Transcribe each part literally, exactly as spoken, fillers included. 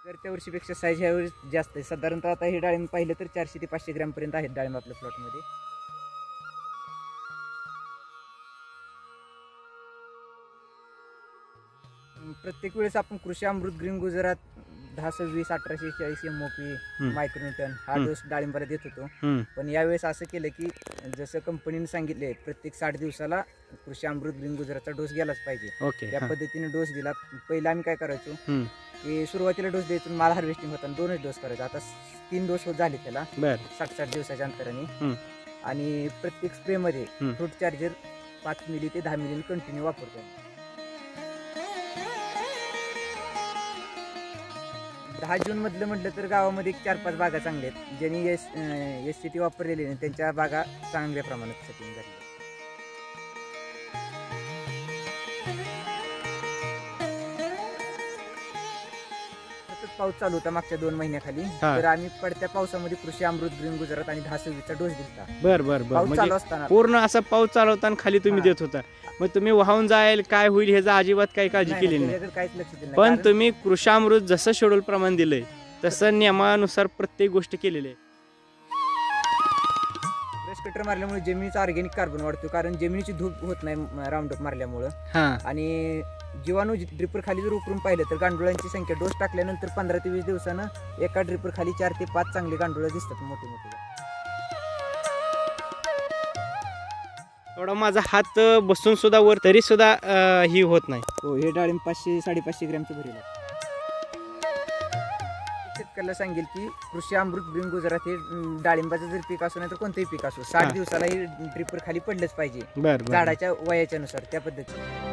तर त्या वर्षीपेक्षा साईज ह्यावेळी जास्त आहे. साधारणतः आता हे डाळिंब पाहिलं तर चारशे ते पाचशे ग्रॅम पर्यंत आहेत डाळिंब आपल्या प्लॉटमध्ये. प्रत्येक वेळेस आपण कृषी अमृत ग्रीन गुजरात दहा सव्वीस अठराशे चाळीस एम ओ पी मायक्रोन्यूटन हा डोस डाळिंबाला देत होतो. पण यावेळेस असं केलं की जसं कंपनीने सांगितले प्रत्येक साठ दिवसाला कृषी अमृत ग्रीन गुजरातचा डोस गेलाच पाहिजे. त्या पद्धतीने डोस दिला. पहिला आम्ही काय करायचो की सुरुवातीला डोस द्यायचो, माल हार्वेस्टिंग होताना दोनच डोस करायचा. आता तीन डोस झाले त्याला साठ साठ दिवसाच्या अंतराने. आणि प्रत्येक स्प्रे मध्ये फ्रूट चार्जर पाच मिली ते दहा मिली कंटिन्यू वापरतो. दहा जून मधलं म्हटलं तर गावामध्ये एक चार पाच बागा चांगल्या आहेत. ज्यांनी एस एस सी टी वापरलेली नाही त्यांच्या बागा चांगल्या प्रमाणात सेटिंग झाली. सतत पाऊस चालू होता मागच्या दोन महिन्याखाली. तर आम्ही पडत्या पावसामध्ये कृषी अमृत ग्रीन गुजरात आणि दहा सव्वीसचा डोस दिला. बर बर बर चालू असताना पूर्ण असा पाऊस चालवताना खाली तुम्ही देत होता. मग तुम्ही वाहून जाईल काय होईल ह्याचा अजिबात काही काळजी केली नाही. काहीच लक्ष दिलं. पण तुम्ही कृषामृत जसं शेड्यूल प्रमाण दिलंय तसं नियमानुसार प्रत्येक गोष्ट केलेली आहे. ब्रश कटर मारल्यामुळे जमिनीचा ऑर्गॅनिक कार्बन वाढतो, कारण जमिनीची धूप होत नाही राऊंडअप मारल्यामुळं. आणि जीवाणू ड्रिपर खाली जर उकरून पाहिलं तर गांडुळांची संख्या डोस टाकल्यानंतर पंधरा ते वीस दिवसानं एका ड्रिपर खाली चार ते पाच चांगली गांडुळं दिसतात मोठे मोठे. थोडा माझा हात बसून सुद्धा वर तरी सुद्धा ही होत नाही. हो, हे डाळिंब पाचशे साडेपाचशे ग्रॅमचे भरेल. शेतकऱ्याला सांगेल की कृषी अमृत ग्रीन गुजरात हे डाळिंबाचं जर पीक असो नाही तर कोणतंही पीक असो साठ दिवसाला हे ड्रिपर खाली पडलंच पाहिजे झाडाच्या वयाच्या नुसार. त्या पद्धतीने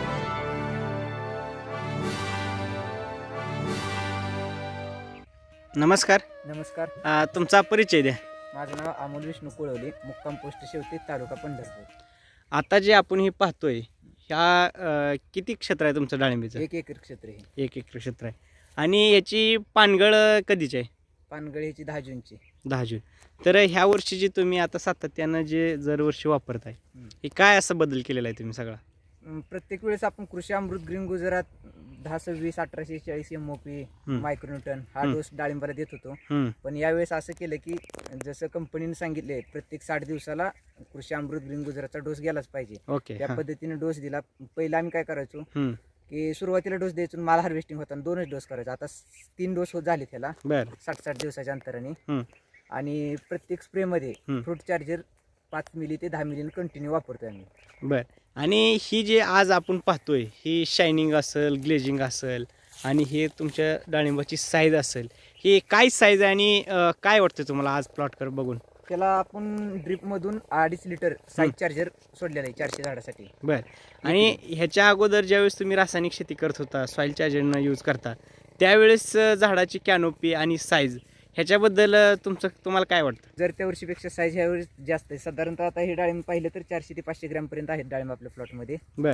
नमस्कार. नमस्कार. तुमचा परिचय द्या. माझं नाव अमोल विष्णू कोळवले, मुक्काम पोस्ट शेवते, तालुका पंढरपूर. आता जे आपण हे पाहतोय ह्या किती क्षेत्र आहे तुमचं डाळिंबीचं? एक एकर क्षेत्र आहे. एक एकर क्षेत्र आहे. आणि याची पानगळ कधीची आहे? पानगळ याची दहा जूनची. दहा जून. तर ह्या वर्षी जे तुम्ही आता सातत्यानं जे दरवर्षी वापरताय हे काय असं बदल केलेला आहे तुम्ही सगळा? प्रत्येक वेळेस आपण कृषी अमृत ग्रीन गुजरात दहा सव्वीस अठराशे चाळीस एम ओ पी मायक्रोन्यूटन हा डोस डाळिंबाला देत होतो. पण यावेळेस असं केलं की जसं कंपनीने सांगितले प्रत्येक साठ दिवसाला कृषी अमृत ग्रीन गुजरातचा डोस गेलाच पाहिजे. त्या पद्धतीने डोस दिला. पहिला आम्ही काय करायचो की सुरुवातीला डोस द्यायचो, माल हार्वेस्टिंग होताना दोनच डोस करायचा. आता तीन डोस झाले त्याला साठ साठ दिवसाच्या अंतराने. आणि प्रत्येक स्प्रे मध्ये फ्रूट चार्जर पाच मिली ते दहा मिली कंटिन्यू वापरतोय आम्ही. बर. आणि ही जे आज आपण पाहतोय ही शायनिंग असेल, ग्लेजिंग असेल आणि हे तुमच्या डाळिंबाची साईज असेल, हे काय साईज आहे आणि काय वाटतं तुम्हाला आज प्लॉट कर बघून? त्याला आपण ड्रिप मधून अडीच लिटर साईज चार्जर सोडलेला आहे चारशे झाडासाठी. बर. आणि ह्याच्या अगोदर ज्यावेळेस तुम्ही रासायनिक शेती करत होता, सॉइल चार्जरनं यूज करता, त्यावेळेस झाडाची कॅनोपी आणि साईज ह्याच्याबद्दल तुमचं तुम्हाला काय वाटतं? जर त्या वर्षीपेक्षा साईज ह्यावेळी जास्त आहे. साधारणतः आता हे डाळिंब पाहिलं तर चारशे ते पाचशे ग्रॅम पर्यंत आहेत डाळिंब आपल्या प्लॉटमध्ये. बर.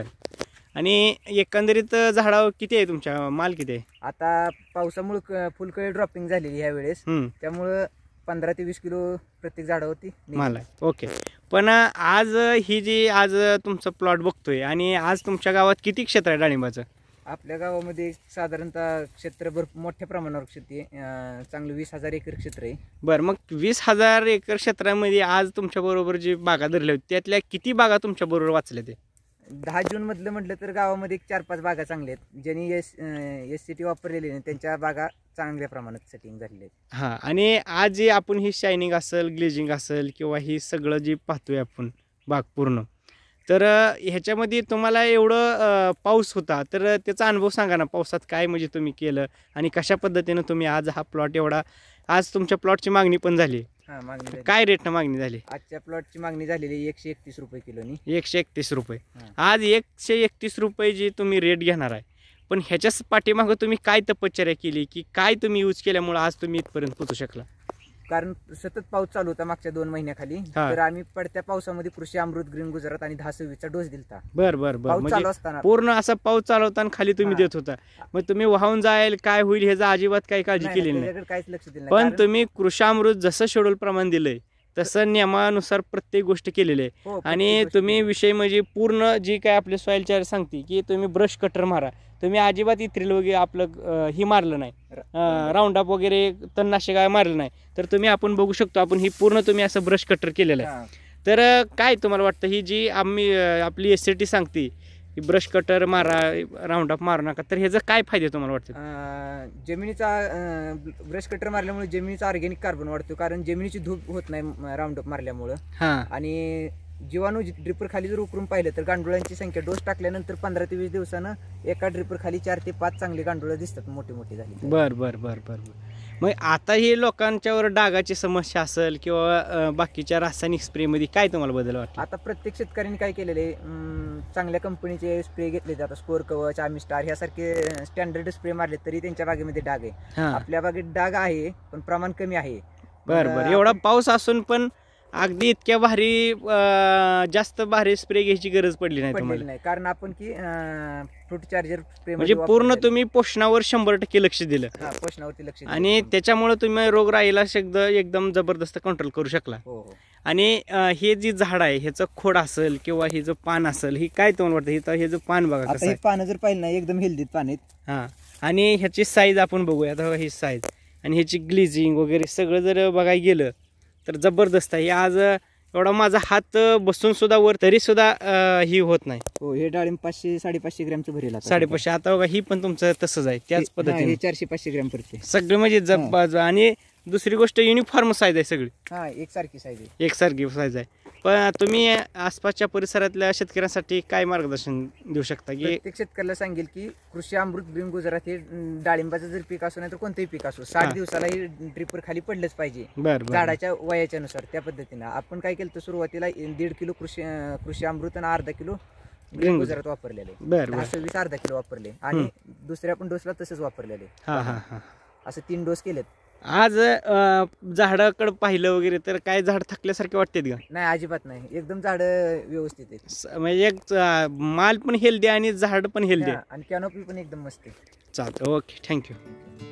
आणि एकंदरीत झाडावर किती आहे तुमच्या, माल किती आहे? आता पावसामुळे फुलकळी ड्रॉपिंग झालेली ह्यावेळेस, त्यामुळं पंधरा ते वीस किलो प्रत्येक झाडावरती माल आहे. ओके. पण आज ही जी आज तुमचं प्लॉट बघतोय आणि आज तुमच्या गावात किती क्षेत्र आहे डाळिंबाचं? आपल्या गावामध्ये साधारणतः क्षेत्रभर मोठ्या प्रमाणावर शेती चांगलं वीस हजार एकर क्षेत्र आहे. बरं. मग वीस हजार एकर क्षेत्रामध्ये आज तुमच्या बरोबर जी बागा धरल्या होत्या त्यातल्या किती बागा तुमच्या बरोबर वाचल्या? ते दहा जून मधलं म्हटलं तर गावामध्ये एक चार पाच बागा चांगल्या आहेत. ज्यांनी एस एस सी टी वापरलेली नाही त्यांच्या बागा चांगल्या प्रमाणात सेटिंग झालेली आहेत. हां. आणि आज जे आपण ही शायनिंग असेल, ग्लेजिंग असेल किंवा ही सगळं जे पाहतोय आपण बाग पूर्ण, तर ह्याच्यामध्ये तुम्हाला एवढं पाऊस होता तर त्याचा अनुभव सांगा ना. पावसात काय म्हणजे तुम्ही केलं आणि कशा पद्धतीनं तुम्ही आज हा प्लॉट एवढा, आज तुमच्या प्लॉटची मागणी पण झाली, हा मागणी काय रेटनं मागणी झाली? आजच्या प्लॉटची मागणी झालेली एकशे एकतीस रुपये किलोनी. एकशे एकतीस रुपये. आज एकशे एकतीस रुपये जी तुम्ही रेट घेणार आहे, पण ह्याच्याच पाठीमागं तुम्ही काय तपश्चर्या केली की काय तुम्ही यूज केल्यामुळे आज तुम्ही इथपर्यंत पोहोचू शकला? कारण सतत पाऊस चालू होता मागच्या दोन महिन्याखाली. तर आम्ही पडत्या पावसामध्ये कृषी अमृत ग्रीन गुजरात आणि दहा सव्वीसचा डोस दिलता. बर बर बर. म्हणजे पूर्ण असा पाऊस चालवताना खाली तुम्ही देत होता. मग तुम्ही वाहून जाईल काय होईल ह्याचा अजिबात काही काळजी केली नाही. काहीच लक्ष दिलं. पण तुम्ही कृषामृत जसं शेड्यूल प्रमाण दिलंय तसं नियमानुसार प्रत्येक गोष्ट केलेली आहे. हो, प्रत्येक आणि गोष्ट तुम्ही केली. विषय म्हणजे पूर्ण जी काय आपले सॉईल चार्जर सांगते की तुम्ही ब्रश कटर मारा, तुम्ही अजिबात इथ्रिल वगैरे आपलं अं, ही मारलं नाही, राऊंड अप वगैरे तणनाशक काय मारलं नाही. तर तुम्ही आपण बघू शकतो आपण ही पूर्ण तुम्ही असं ब्रश कटर केलेलं आहे. हा. तर अं, काय तुम्हाला वाटतं ही जी आम्ही अं, आपली एस सी टी सांगते की ब्रश कटर मारा, राऊंड अप मारू नका, तर ह्याचं काय फायदे तुम्हाला वाटतं? अं, जमिनीचा ब्रश कटर मारल्यामुळे जमिनीचा ऑर्गॅनिक कार्बन वाढतो, कारण जमिनीची धूप होत नाही राऊंड अप मारल्यामुळं. हां आणि जीवाणू ड्रिपर खाली जर उकरून पाहिलं तर गांडुळांची संख्या डोस टाकल्यानंतर पंधरा ते वीस दिवसानं एका ड्रिपर खाली चार ते पाच चांगले गांडुळं दिसतात, मोठी मोठी झाली. बर बर बर बर बर मग आता हे लोकांच्यावर डागाची समस्या असेल किंवा अं, बाकीच्या रासायनिक स्प्रेमध्ये काय तुम्हाला बदल वाटतो? आता प्रत्येक शेतकऱ्यांनी काय केलेले, चांगल्या कंपनीचे स्प्रे घेतले, आता स्कोर कवच, आम्ही स्टार ह्यासारखे स्टँडर्ड स्प्रे मारले तरी त्यांच्या बागेमध्ये डाग आहे. हां आपल्या बागेत डाग आहे पण प्रमाण कमी आहे. बर बर एवढा पाऊस असून पण अगदी इतक्या भारी अं, जास्त भारी स्प्रे घ्यायची गरज पडली नाही पडलेली तुम्हाला, नाही, कारण आपण की फ्रूट चार्जर स्प्रे म्हणजे पूर्ण तुम्ही पोषणावर शंभर टक्के लक्ष दिलं पोषणावरती लक्ष दिलं. आणि त्याच्यामुळे तुम्ही रोगराईला शब्द एकदम जबरदस्त कंट्रोल करू शकला. हो हो. आणि अं, हे जी झाड आहे ह्याचं खोड असेल किंवा हे जो पान असेल ही काय तुम्हाला वाटतं? हे तर हे जो पान बघा कसं आता हे आहे. पानं जर पाहिलं ना एकदम हेल्दीत पान आहेत. हां आणि ह्याची साईज आपण बघूया आता ही साईज आणि ह्याची ग्लिजिंग वगैरे सगळं जर बघायला गेलं तर जबरदस्त आहे. आज एवढा माझा हात बसून सुद्धा वर तरी सुद्धा अं, ही होत नाही. हो, हे डाळिंब पाचशे साडेपाचशे ग्रॅमचं भरेल आता. साडेपाचशे आता बघा ही पण तुमचं तसंच आहे त्याच हे- हा, पद्धतीने हे चारशे पाचशे ग्रॅम पडते. सगळे म्हणजे जब आणि दुसरी गोष्ट युनिफॉर्म साईज आहे सगळी हा, एकसारखी साईज आहे. एकसारखी साईज आहे. पण तुम्ही आसपासच्या परिसरातल्या शेतकऱ्यांसाठी काय मार्गदर्शन देऊ शकता की प्रत्येक शेतकऱ्याला सांगेल की कृषी अमृत ग्रीन गुजरात हे अं, डाळिंबाचं जर पीक असो नाही तर कोणतंही पीक असो, हा. साठ दिवसाला हे ड्रिपर खाली पडलंच पाहिजे बर बर झाडाच्या वयाच्या नुसार. त्या पद्धतीनं आपण काय केलं तर सुरुवातीला दीड किलो कृषी अं, कृषी अमृत आणि अर्धा किलो ग्रीन गुजरात वापरलेले, बर दहा बर सव्वीस अर्धा किलो वापरले आणि दुसऱ्या पण डोसला तसंच वापरलेले. हा हा हा असं तीन डोस केलेत. आज अं, झाडाकडे पाहिलं वगैरे तर काय झाड थकल्यासारखे वाटतात का? नाही, अजिबात नाही, एकदम झाड व्यवस्थित आहेत. स- म्हणजे एक अं, माल पण हेल्दी आणि झाड पण हेल्दी हा, आणि कॅनोपी पण एकदम मस्त आहे. चालतं. Okay thank you.